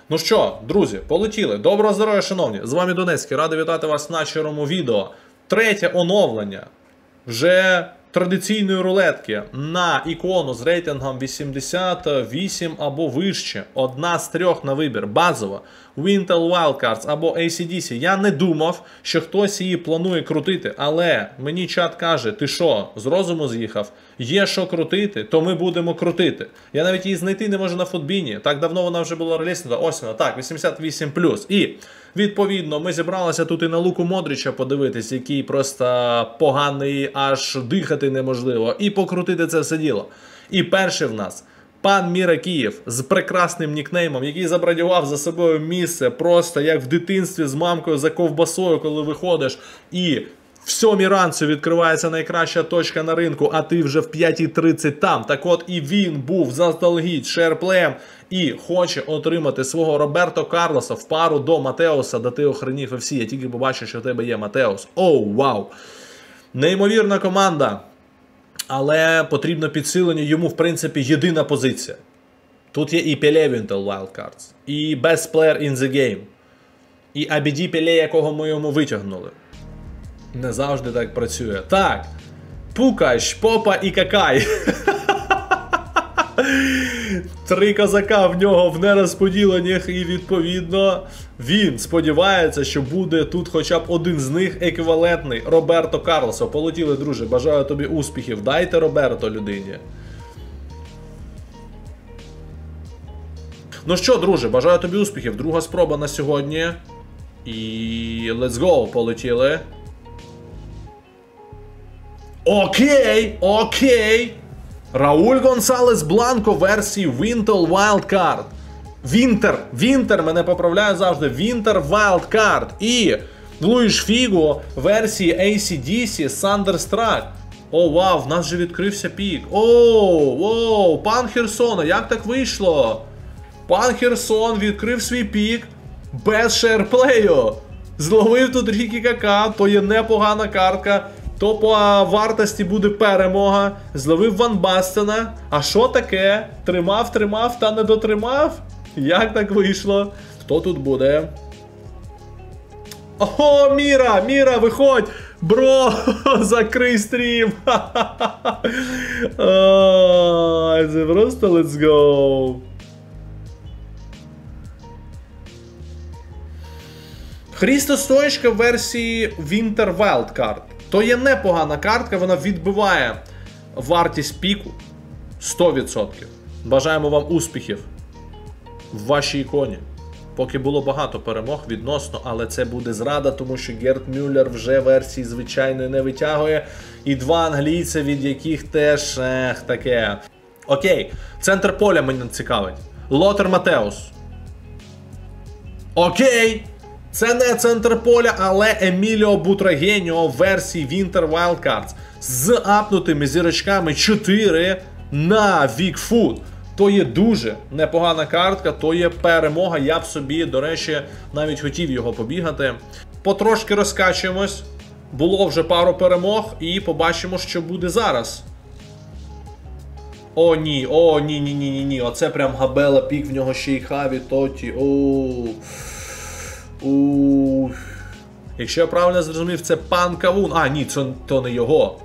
Ну що, друзі, полетіли. Доброго здоров'я, шановні. З вами Донецький. Радий вітати вас на черговому відео. Третє оновлення вже традиційної рулетки на ікону з рейтингом 88 або вище. Одна з трьох на вибір. Базова. Wintel Wildcards або AC/DC. Я не думав, що хтось її планує крутити, але мені чат каже, ти що, з розуму з'їхав? Є що крутити, то ми будемо крутити. Я навіть її знайти не можу на Футбіні. Так давно вона вже була реліснута. Ось вона, так, 88+. І, відповідно, ми зібралися тут і на Луку Модрича подивитись, який просто поганий, аж дихати неможливо. І покрутити це все діло. І перший в нас пан Міра Київ з прекрасним нікнеймом, який забрадював за собою місце просто як в дитинстві з мамкою за ковбасою, коли виходиш і в 7 ранку відкривається найкраща точка на ринку, а ти вже в 5:30 там. Так от і він був заздалегідь шерплеєм і хоче отримати свого Роберто Карлоса в пару до Матеуса, да ти охренів FC. Я тільки побачив, що в тебе є Матеус. Оу, вау! Неймовірна команда. Але потрібно підсилення, йому, в принципі, єдина позиція. Тут є і Пеле Wintel Wildcards, і Best Player in the Game, і ABD Пеле, якого ми йому витягнули. Не завжди так працює. Так, Пукаш, Попа і Какай. 3 козака в нього в нерозподіленнях, і відповідно він сподівається, що буде тут хоча б один з них еквівалентний Роберто Карлосу. Полетіли, друже, бажаю тобі успіхів. Дайте Роберто людині. Ну що, друже, бажаю тобі успіхів. Друга спроба на сьогодні. І let's go, полетіли. Окей. Рауль Гонсалес Бланко версії Wintel Wildcard. Вінтер, мене поправляю завжди. Winter Wildcard. І Луїш Фіго версії AC/DC Thunderstruck. О, вау, в нас же відкрився пік. Оу, пан Херсона, як так вийшло? Пан Херсон відкрив свій пік без шерплею. Зловив тут Рікі Кака, то є непогана картка. То по вартості буде перемога. Зловив Ван Бастена. А що таке? Тримав, та не дотримав? Як так вийшло? Хто тут буде? О, Міра, виходь! Бро, закрий стрім! Це просто let's go! Христо Стоєчка в версії Winter Wildcard. То є непогана картка, вона відбиває вартість піку 100%. Бажаємо вам успіхів в вашій іконі. Поки було багато перемог відносно, але це буде зрада, тому що Герт Мюллер вже версії звичайної не витягує. І 2 англійця, від яких теж таке. Окей, центр поля мене цікавить. Лотер Матеус. Окей. Це не центр поля, але Еміліо Бутрагеніо в версії Winter Wildcards з апнутими зірочками 4 на Вікфуд. То є дуже непогана картка, то є перемога. Я б собі, до речі, навіть хотів його побігати. Потрошки розкачуємось. Було вже пару перемог і побачимо, що буде зараз. О, ні. Оце прям Габела пік, в нього ще й Хаві, Тоті. Якщо я правильно зрозумів, це пан Кавун. А, ні, то не його.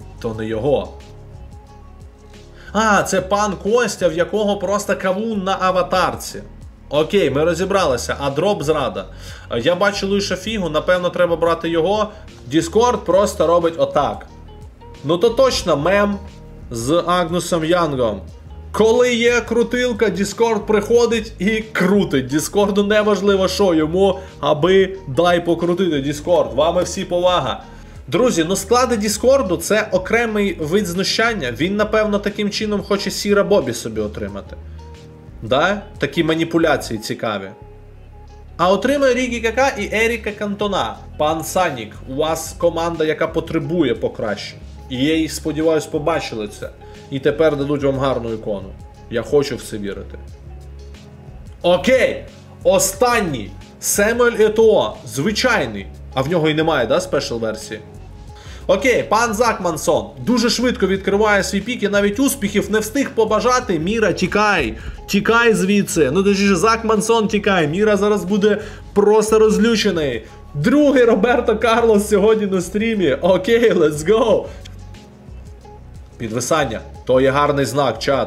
Це пан Костя, в якого просто Кавун на аватарці. Окей, ми розібралися. А дроп зрада. Я бачу Луїша Фігу, напевно треба брати його. Discord просто робить отак. Ну то точно мем з Агнусом Янгом. Коли є крутилка, Discord приходить і крутить. Discordу неважливо що йому, аби дай покрутити Discord. Вами всі повага. Друзі, склади Discordу це окремий вид знущання. Він, напевно, таким чином хоче Сіра Бобі собі отримати. Да? Такі маніпуляції цікаві. А отримає Рікі Кака і Еріка Кантона. Пан Санік, у вас команда, яка потребує покращень. І я їх, сподіваюсь, побачили це. І тепер дадуть вам гарну ікону. Я хочу в це вірити. Окей! Останній. Семюель Етуо. Звичайний. А в нього і немає, да, спешл версії? Окей, пан Закмансон дуже швидко відкриває свій пік і навіть успіхів не встиг побажати. Міра, тікай! тікай звідси. Ну точніше, Зак Мансон тікай. Міра зараз буде просто розлючений. Другий Роберто Карлос сьогодні на стрімі. Окей, let's go. Підвисання. То є гарний знак, чат.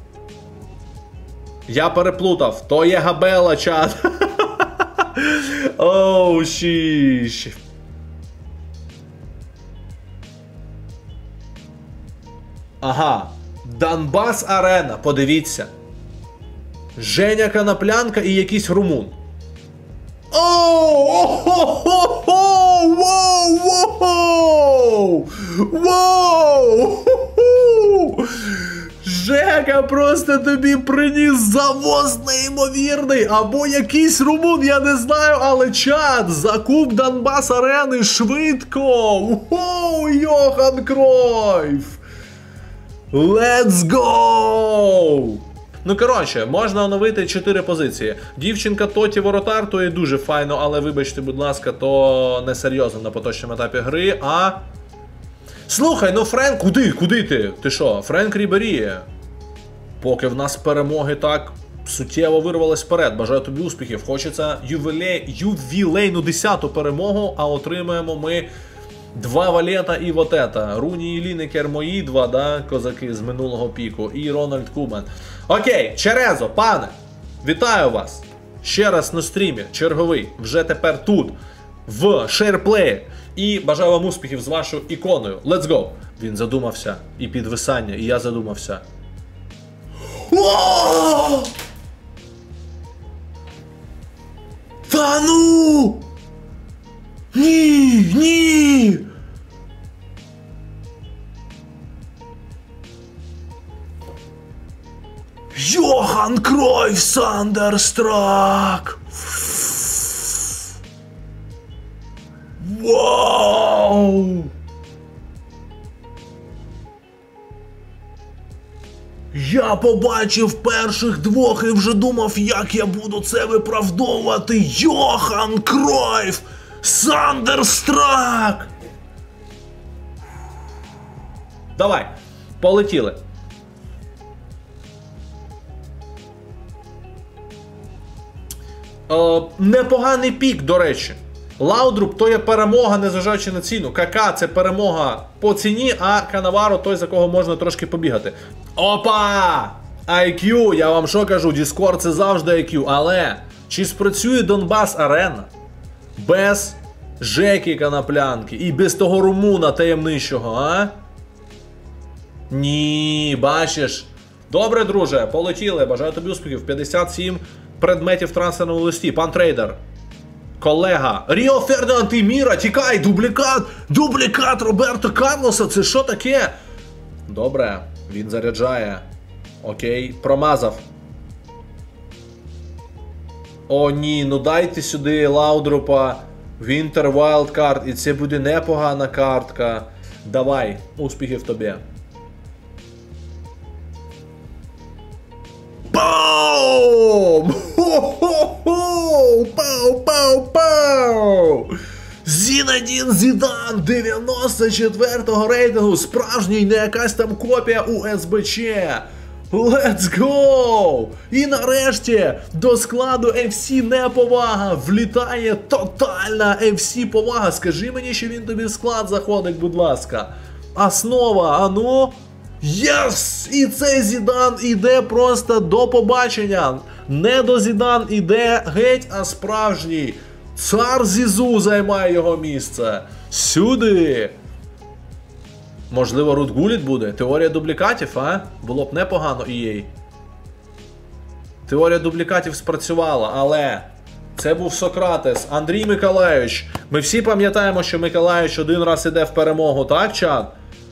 Я переплутав. То є Габела, чат. Оу, шіш. Ага. Донбас Арена, подивіться. Женя Коноплянка і якийсь румун. Оу! Воу! Воу! Жека просто тобі приніс завоз неймовірний. Або якийсь румун, я не знаю, але чат. Закуп Донбас Арени швидко. Воу, Йохан Кройф. Let's go! Ну, коротше, можна оновити 4 позиції. Дівчинка Тоті Воротар, то є дуже файно, але вибачте, будь ласка, то не серйозно на поточному етапі гри, а... Слухай, ну Френк, куди ти? Ти що, Френк Рібері? Поки в нас перемоги так суттєво вирвались вперед. Бажаю тобі успіхів. Хочеться ювілейну 10-ту перемогу, а отримаємо ми 2 Валета і вот это. Руні і Лінекер мої 2, да, козаки з минулого піку. І Рональд Куман. Окей, Черезо, пане, вітаю вас. Ще раз на стрімі, черговий, вже тепер тут, в шейрплеї. І бажаю вам успіхів з вашою іконою. Let's go. Він задумався. І підвисання, і я задумався. О! Та ну! Ні! Йохан Кройф Сандерстрак! Вау! Я побачив перших двох і вже думав, як я буду це виправдовувати. Йохан Кройф Сандерстрак! Давай, полетіли. Непоганий пік, до речі. Лаудруп то є перемога, незважаючи на ціну. КК це перемога по ціні, а Канаваро той, за кого можна трошки побігати. Опа! IQ, я вам що кажу, Discord це завжди IQ. Але чи спрацює Донбас Арена без Жеки Коноплянки і без того румуна таємничого, а? Ні, бачиш. Добре, друже, полетіли. Бажаю тобі успіхів. 57 предметів в трансферному листі. Пан трейдер. Колега. Ріо Фердинанд і Міра, тікай, дублікат Роберто Карлоса, це що таке? Добре, він заряджає. Окей, промазав. О ні, ну дайте сюди Лаудрупа, Вінтер Вайлдкарт, і це буде непогана картка. Давай, успіхів тобі. Бум! Хо-хо-хо! Пау-пау-пау! Зінедін Зідан 94-го рейтингу, справжній, не якась там копія у СБЧ. Let's go! І нарешті до складу FC неповага влітає тотальна FC повага. Скажи мені, що він тобі в склад заходить, будь ласка. Основа, а ну? Єс! І цей Зідан іде просто до побачення. Не до Зідан іде геть, а справжній. Цар Зізу займає його місце. Сюди! Можливо, Рут Гуліт буде? Теорія дублікатів, а? Було б непогано EA. Теорія дублікатів спрацювала, але це був Сократес. Андрій Миколайович. Ми всі пам'ятаємо, що Миколайович один раз іде в перемогу, так, чат?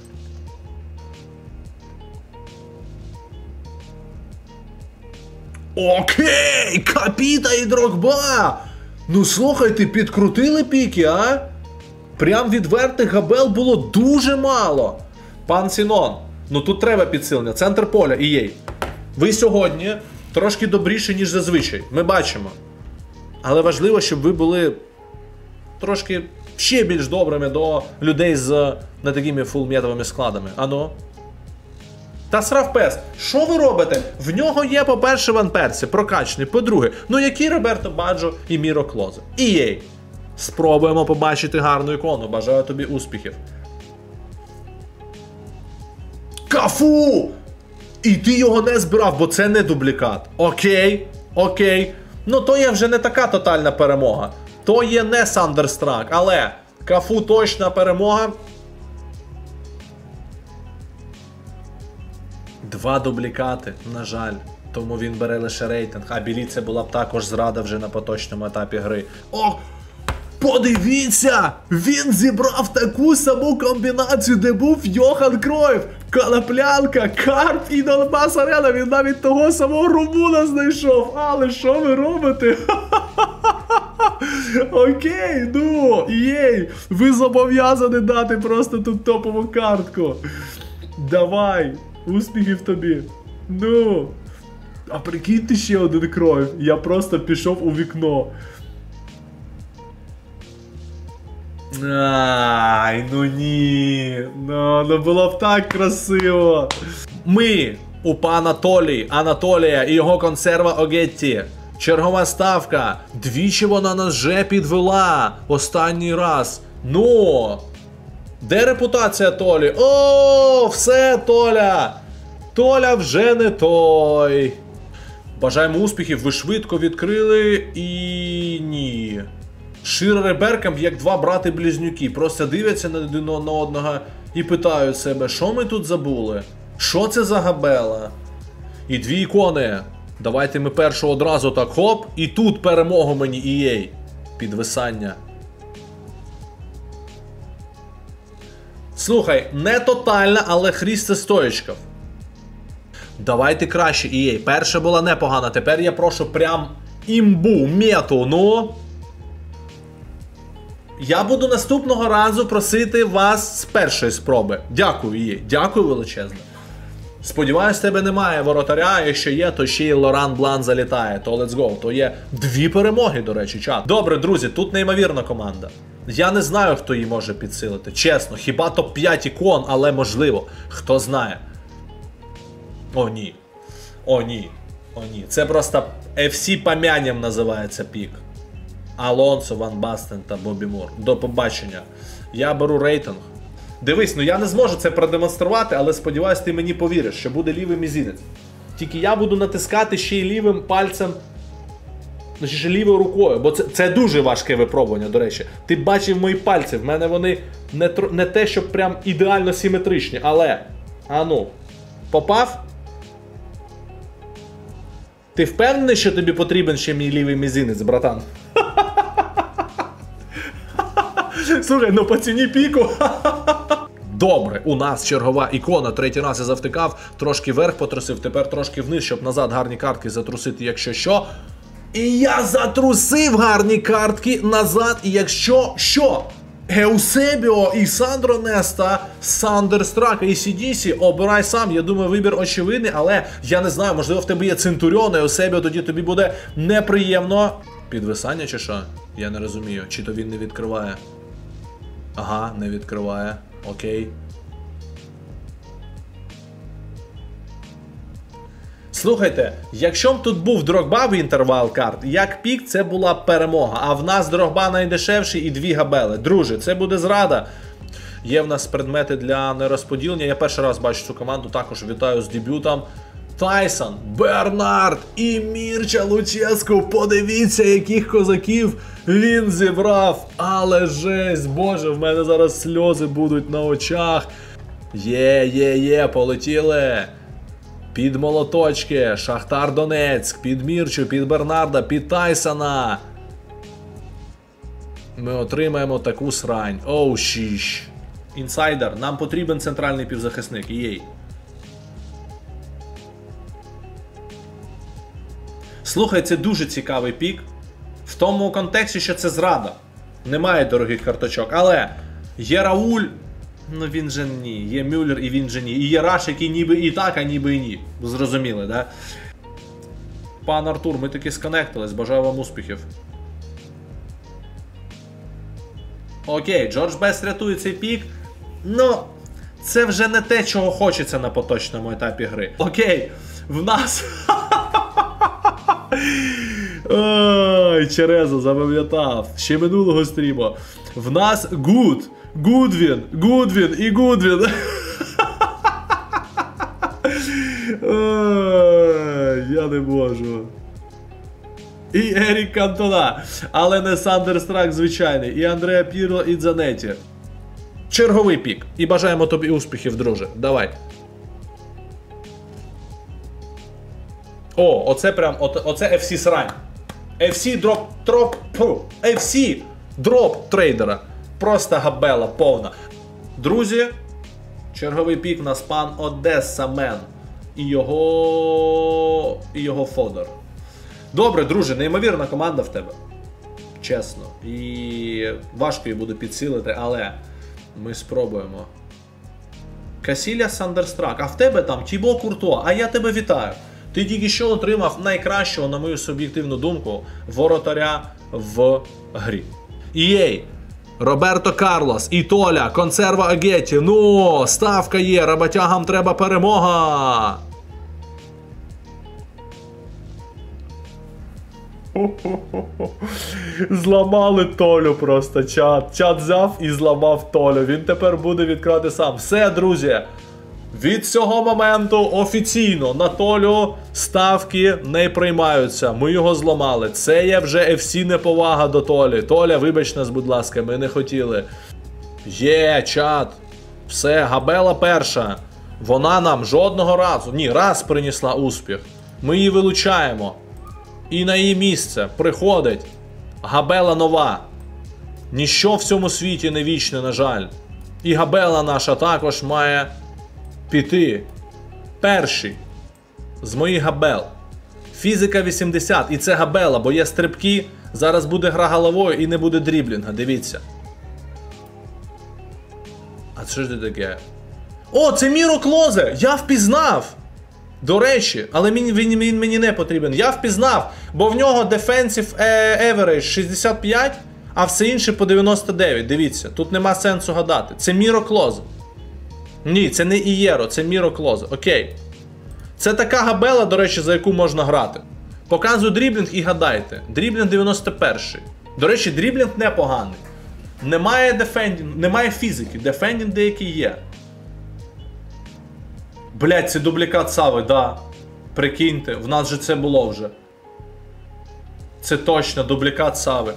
Окей! Капіта і Дрогба! Ну слухайте, підкрутили піки, а? Прям відвертих габел було дуже мало. Пан Сінон, ну тут треба підсилення. Центр поля, EA. Ви сьогодні трошки добріші, ніж зазвичай. Ми бачимо. Але важливо, щоб ви були трошки ще більш добрими до людей з не такими фулметовими складами. Ано? Та срав пес, що ви робите? В нього є, по-перше, Ван Персі, прокачаний, по-друге, ну який Роберто Баджо і Міро Клозе. EA. Спробуємо побачити гарну ікону, бажаю тобі успіхів. Кафу! І ти його не збирав, бо це не дублікат. Окей, окей. Ну то є вже не така тотальна перемога. То є не Thunderstruck, але Кафу точна перемога. 2 дублікати, на жаль. Тому він бере лише рейтинг. А Білі це була б також зрада вже на поточному етапі гри. О! Подивіться! Він зібрав таку саму комбінацію, де був Йохан Кройф, Коноплянка, Карп і Донбас Арена. Він навіть того самого румуна знайшов. Але що ви робите? Окей, ну, єй, ви зобов'язані дати просто тут топову картку. Давай, успіхів тобі. Ну, а прикиньте ще один Кройф. Я просто пішов у вікно. Ай, ну ні, ну було б так красиво. Ми у пана Анатолія і його консерва Огетті. Чергова ставка. Двічі вона нас вже підвела. Останній раз. Ну, де репутація Толі? О, все, Толя. Толя вже не той. Бажаємо успіхів, ви швидко відкрили і ні. Ширер і Беркамп як 2 брати-близнюки. Просто дивляться на один на одного і питають себе, що ми тут забули? Що це за габела? І 2 ікони. Давайте ми першу одразу так хоп. І тут перемогу мені EA. Підвисання. Слухай, не тотальна, але Христо Стоїчков. Давайте краще EA. Перша була непогана, тепер я прошу прям імбу, мету, ну. Я буду наступного разу просити вас з першої спроби. Дякую, EA. Дякую величезно. Сподіваюсь, тебе немає воротаря, якщо є, то ще й Лоран Блан залітає, то let's go. То є 2 перемоги, до речі, чат. Добре, друзі, тут неймовірна команда. Я не знаю, хто її може підсилити, чесно. Хіба топ-5 ікон, але можливо. Хто знає. О, ні. О, ні. О, ні. Це просто FC помянем називається пік. Алонсо, Ван Бастен та Бобі Мур. До побачення. Я беру рейтинг. Дивись, ну я не зможу це продемонструвати, але сподіваюсь, ти мені повіриш, що буде лівий мізинець. Тільки я буду натискати ще й лівим пальцем, значить ще лівою рукою, бо це дуже важке випробування, до речі. Ти бачив мої пальці, в мене вони не те, щоб прям ідеально симетричні, але, а ну, попав? Ти впевнений, що тобі потрібен ще мій лівий мізинець, братан? Слухай, ну по ціні піку. Добре, у нас чергова ікона. 3-й раз я завтикав, трошки вверх потрусив, тепер трошки вниз, щоб назад гарні картки затрусити, якщо що. І я затрусив гарні картки назад, і якщо що? Еусебіо і Сандро Неста, Thunderstruck і ACDC, обирай сам, я думаю, вибір очевидний, але я не знаю, можливо в тебе є Центуріон, Еусебіо, тоді тобі буде неприємно. Підвисання чи що? Я не розумію, чи то він не відкриває. Ага, не відкриває, окей. Слухайте, якщо б тут був Дрогба в інтервал-карт, як пік, це була б перемога. А в нас Дрогба найдешевший і 2 габели. Друже, це буде зрада. Є в нас предмети для нерозподілення. Я перший раз бачу цю команду, також вітаю з дебютом. Тайсон, Бернард і Мірча Луческу. Подивіться, яких козаків він зібрав. Але жесть, боже, в мене зараз сльози будуть на очах. Є, полетіли. Під молоточки, Шахтар Донецьк, під Мірчу, під Бернарда, під Тайсона. Ми отримаємо таку срань. Оу, шіш. Інсайдер, нам потрібен центральний півзахисник. Єй. Слухай, це дуже цікавий пік. В тому контексті, що це зрада. Немає дорогих карточок. Але є Рауль. Ну він же ні. Є Мюллер і він же ні. І є Раш, який ніби і так, а ніби і ні. Зрозуміли, да? Пан Артур, ми таки сконектились. Бажаю вам успіхів. Окей, Джордж Бест рятує цей пік. Ну, Це вже не те, чого хочеться на поточному етапі гри. Окей, в нас... Ой, Черезо, запам'ятав. Ще минулого стріму. В нас Гудвін і Гудвін. Ой, я не можу. І Ерік Кантона. Але не Сандерстрак звичайний. І Андреа Пірло, і Дзанетті. Черговий пік. І бажаємо тобі успіхів, друже. Давай. О, оце прям, оце FC срань. FC дроп трейдера. Просто габела повна. Друзі, черговий пік на пан Одеса Мен. І його Фодор. Добре, друже, неймовірна команда в тебе. Чесно. І важко її буде підсилити, але ми спробуємо. Касілля Сандерстрак. А в тебе там Тібо Куртуа. А я тебе вітаю. Ти тільки що отримав найкращого, на мою суб'єктивну думку, воротаря в грі. Єй! Роберто Карлос, і Толя, консерва Агетті. Ну, ставка є, роботягам треба перемога. Зламали Толю просто, чат. Чат взяв і зламав Толю. Він тепер буде відкривати сам. Все, друзі. Від цього моменту офіційно на Толю ставки не приймаються. Ми його зламали. Це є вже FC неповага до Толі. Толя, вибач нас, будь ласка, ми не хотіли. Є, чат. Все, Габела перша. Вона нам жодного разу, раз принесла успіх. Ми її вилучаємо. І на її місце приходить Габела нова. Ніщо в цьому світі не вічне, на жаль. І Габела наша також має піти. Перший з моїх Габел. Фізика 80. І це Габела, бо є стрибки. Зараз буде гра головою і не буде дріблінга. Дивіться. А що ж це таке? О, це Міро Клозе! Я впізнав! До речі, але він мені не потрібен. Я впізнав, бо в нього Defensive Average 65, а все інше по 99. Дивіться, тут нема сенсу гадати. Це Міро Клозе. Ні, це не Ієро, це Міро Клозе. Окей. Це така Габела, до речі, за яку можна грати. Показую дріблінг і гадайте. Дріблінг 91. До речі, дріблінг непоганий. Немає дефендінг, немає фізики. Дефендінг деякий є. Блять, це дублікат Сави, да. Прикиньте, в нас же це було вже. Це точно дублікат Сави.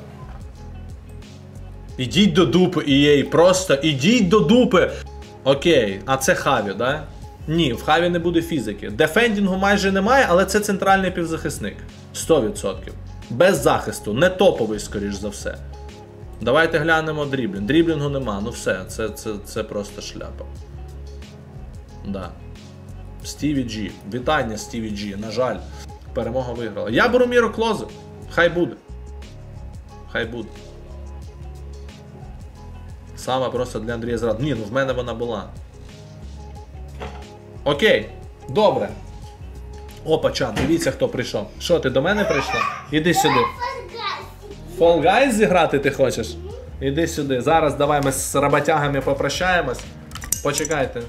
Ідіть до дупи, EA, просто ідіть до дупи. Окей, а це Хаві, да? Ні, в Хаві не буде фізики. Дефендінгу майже немає, але це центральний півзахисник. 100%. Без захисту, не топовий, скоріш за все. Давайте глянемо дріблінг. Дріблінгу нема, ну все, це просто шляпа. Да. Стіві Джі. Вітання, Стіві Джі. На жаль, перемога виграла. Я беру Міро Клозе. Хай буде. Хай буде. Саме просто для Андрія Зрад. Ні, ну в мене вона була. Окей. Добре. Опа, чат, дивіться, хто прийшов. Що, ти до мене прийшла? Іди сюди. Fall Guys зіграти ти хочеш? Іди сюди. Зараз давай ми з роботягами попрощаємось. Почекайте.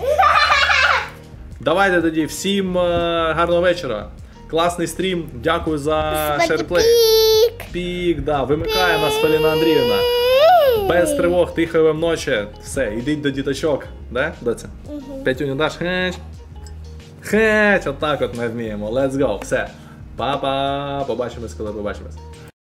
Давайте тоді всім гарного вечора. Класний стрім. Дякую за шерплей. Пік, да. Вимикає нас Поліна Андріївна. Без тривог, тихої вам ночі. Все, ідіть до діточок. Да, доця? П'ятюню даш? Хеч. Хеч. Отак от ми вміємо. Let's go. Все. Па-па. Побачимось, коли побачимось.